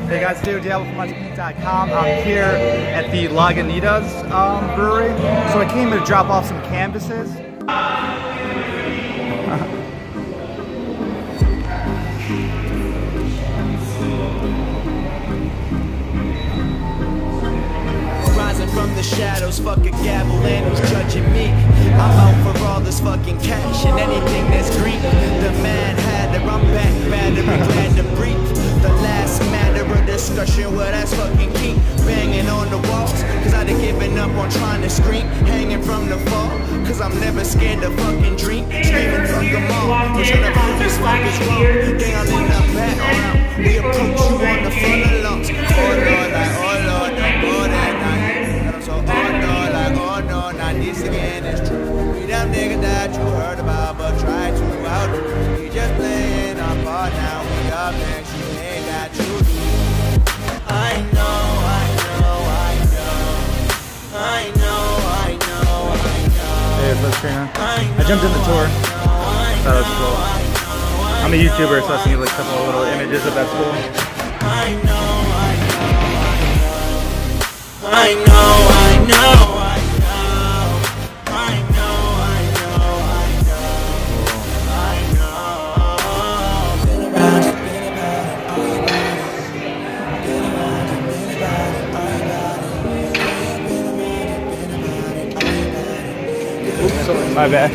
Hey guys, Diablo from Lagunita.com. I'm here at the Lagunitas brewery. So I came here to drop off some canvases. From the shadows, fuck a gavel and who's judging me. I'm out for all this fucking cash and anything that's green. The man had her, I'm back, better be glad to breathe. The last matter of discussion, well that's fucking key. Banging on the walls, cause I'd have given up on trying to scream. Hanging from the fall, cause I'm never scared to fucking dream. Screaming fuck them all, we're trying to prove this fuck is wrong. Down in the background, we approach you on the front of lungs. Oh Lord, like oh Lord, oh that night. So oh no, like oh no, not this again is true. We them niggas that you heard about, but try to out. We just playing our part now. We up next, you ain't got you. I know. Hey, it's Trina. I jumped in the tour. That was cool. I'm a YouTuber, so I seen like a couple of little images of that school. I know. Oops, sorry, my bad.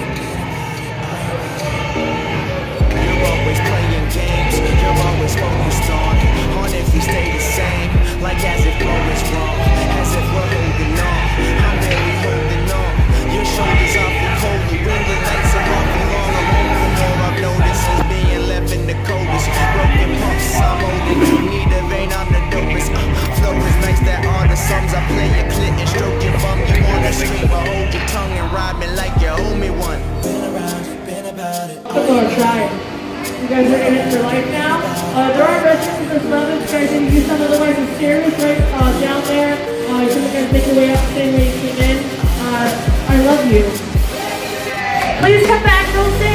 You're always playing games. You're always focused on if we stay the same, like as if all is wrong. As if we're holding on, I'm barely holding on. Your shoulders awful cold, the winter nights are awful long. I'm hoping more I've noticed is being left in the coldest. Broken pumps, I'm holding you, need a vein on the dopest. Flow is nice, that are the sums. I play your clit and stroke your bum. You wanna scream, but hold your tongue and ride me like you owe me one. Been about it. I'm gonna try it. You guys are in it for life now. There are restrooms as well. You guys can use some of the ones stairs right down there. You can guys make your way up the same way you came in. I love you. Please come back, don't stay